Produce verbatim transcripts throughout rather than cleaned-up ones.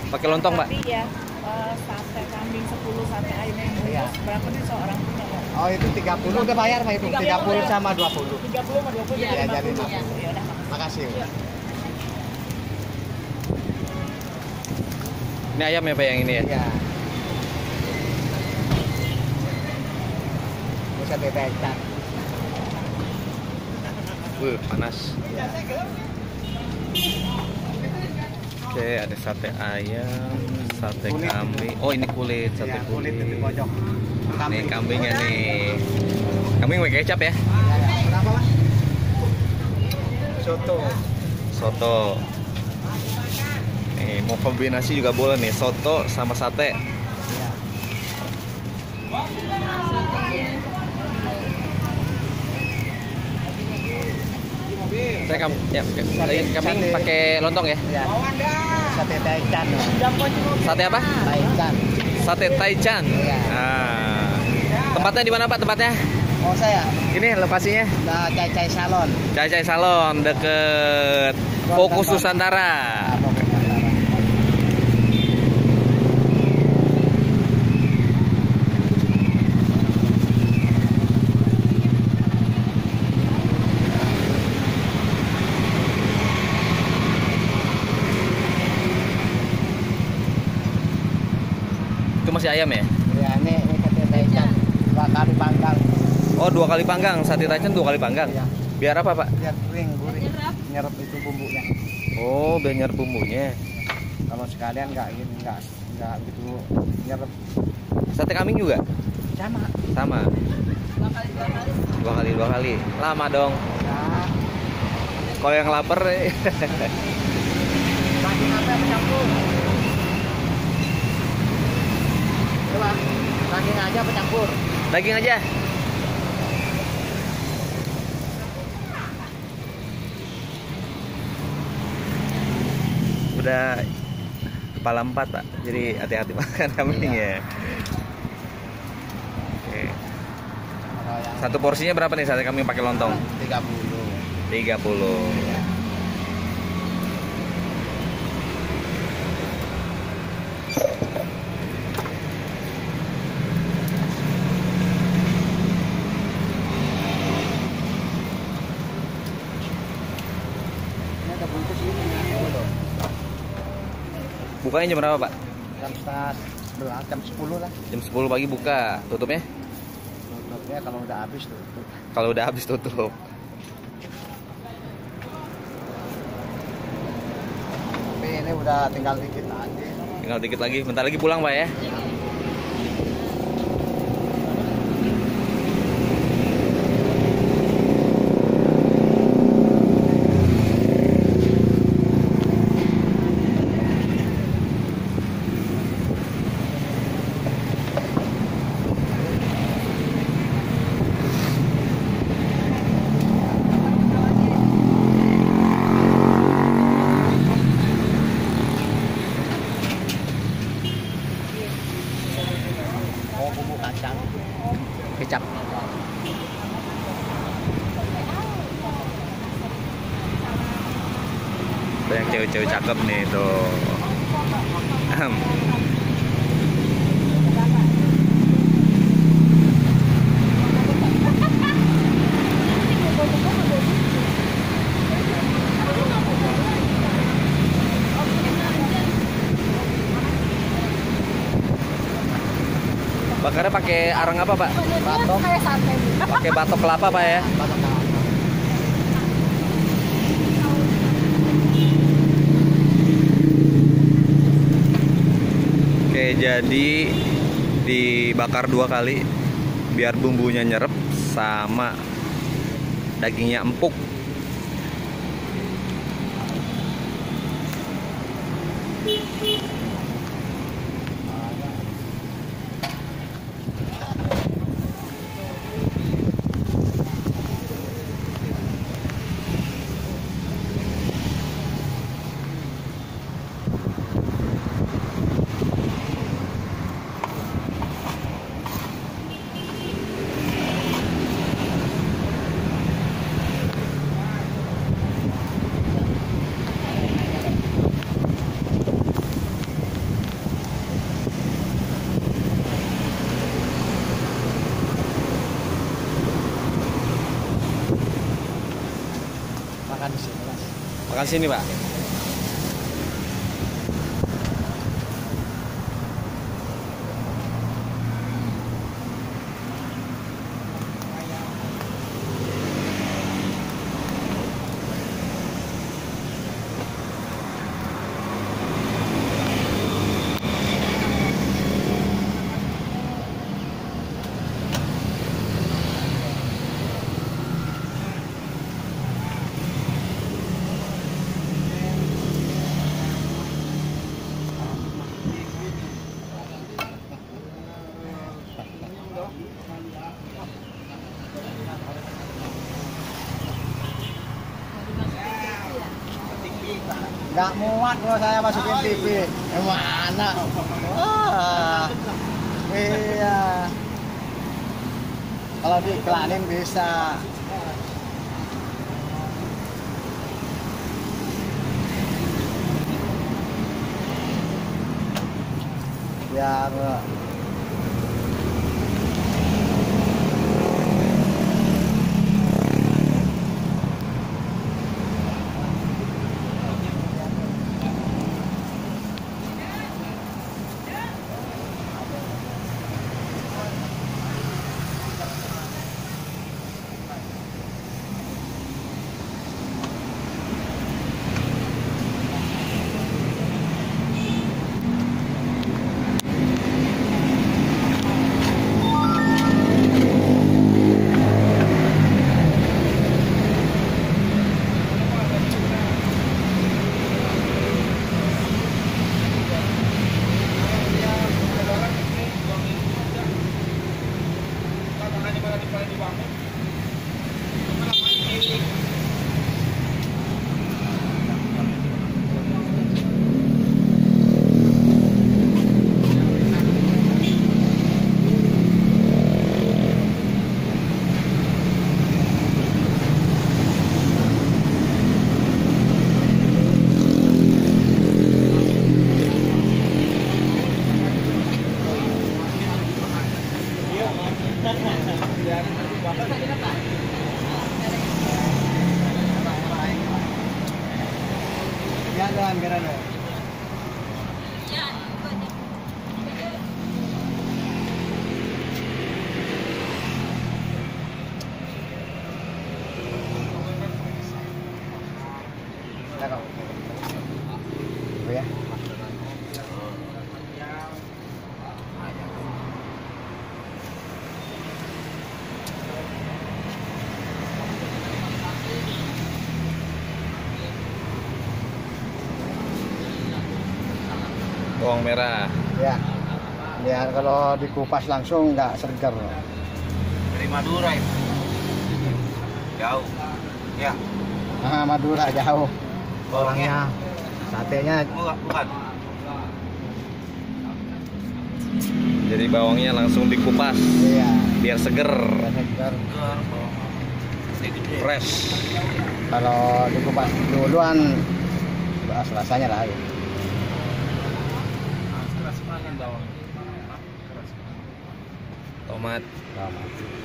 Pakai lontong, Mbak? Iya. Uh, sate kambing sepuluh, sate ayam yang bungkus. Berapa nih seorang punya? Oh, itu tiga puluh udah bayar Pak itu. tiga puluh sama dua puluh. tiga puluh sama dua puluh Iya, jadi lima puluh. Ya udah. Makasih. Ya. Ini ayam ya Pak yang ini ya? Iya. Bisa bebek. Wih, panas. Oke, ada sate ayam, sate Kulit. kambing. Oh, ini kulit, sate Iya, kulit. kulit di pojok. Nih kambingnya nih. Kambing pakai kecap ya? Ya, ya. Berapa Mas? Soto. Soto. Nih, mau kombinasi juga boleh nih, soto sama sate. Iya. Saya kam ya, kambing sate. pakai lontong ya? Iya. Sate taichan. Sate apa? Taichan. Sate taichan. Iya. Nah, tempatnya di mana Pak tempatnya? Oh saya, Ini lokasinya? nah Cai Cai Salon. Cai Cai Salon deket Fokus Nusantara. Apa Nusantara? Itu masih ayam ya? Ya ini ini sate taichan dua kali panggang. Oh, dua kali panggang. Sate taichan dua kali panggang. Iya. Biar apa Pak? Biar kering gurih. Nyerap itu bumbunya. Oh, biar nyerap bumbunya. Kalau sekalian nggak gini nggak nggak gitu nyerap. Sate kambing juga? Sama. Sama. Dua kali dua kali. Lama dong. Nah, Kalau yang lapar eh. daging apa yang campur? Coba daging aja apa campur? Daging aja. Udah kepala empat Pak, jadi hati-hati makan kambingnya. Oke. Kalau yang Satu porsinya berapa nih sate kambing pakai lontong? tiga puluh. tiga puluh. Ini ada bungkus ini. Bukanya jam berapa Pak? Jam setengah sebelas, jam sepuluh lah. Jam sepuluh pagi buka. Tutupnya? Tutupnya kalau udah habis tutup. Kalau udah habis tutup. Tapi ini udah tinggal dikit lagi. Tinggal dikit lagi. Bentar lagi pulang Pak ya. Oh, bumbu kacang. Kecap. Banyak cewek-cewek cakep nih tuh. Ahem. Bakarnya pakai arang apa Pak? Batok. Kayak sate. Pakai batok kelapa Pak ya? Batok kelapa. Oke, jadi dibakar dua kali biar bumbunya nyerep sama dagingnya empuk. Makan sini, Pak. Nggak muat kalau saya masukin T V. Eh, mana? Ah, iya. Kalau diiklanin bisa. Biar jalan karena oh ya. Bawang merah. Ya. Biar kalau dikupas langsung nggak segar. Dari Madura itu. Jauh. Ya. Ah, Madura jauh. Bawangnya. Satenya Bukan, bukan. Jadi bawangnya langsung dikupas iya. biar seger, Biar segar. Segar, bawang. Gede-gede. fresh. Kalau dikupas duluan rasanya lah. Ya. Keras banget bawang. Keras. Tomat. Sama.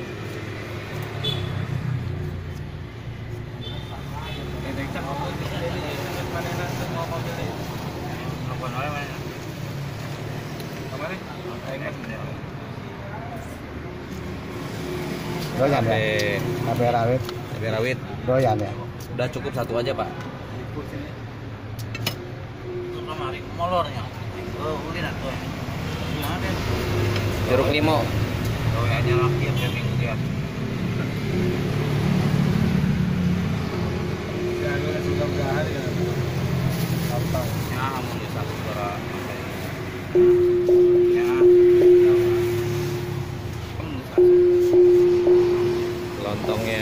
Doyan ya. Cabai, Cabai rawit. cabai rawit. Doyan ya. Udah cukup satu aja, Pak. Kemari molornya. Oh, udah nak tuh. Ada. Jeruk limau. Oh, aja laki yang minggu dia. Ya, kamu di satu berat. Ya. Kamu di satu. Lontongnya.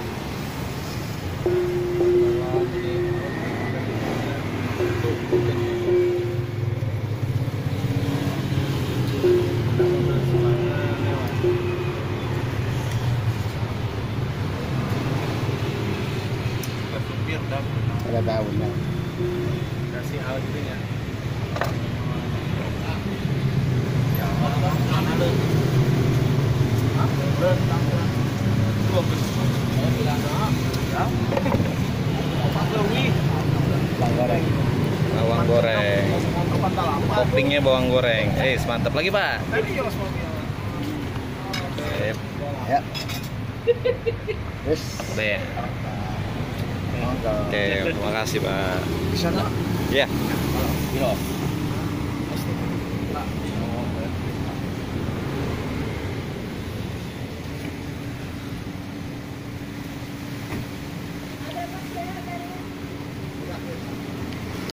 Supir dah. Ada daunnya. Kasih hal gitu ya. goreng. Toppingnya bawang goreng. Eh, mantap lagi, Pak. Sip. Ya. Yes. Udah ya. Oke, terima kasih, Pak. Di sana. Ya. Kilo.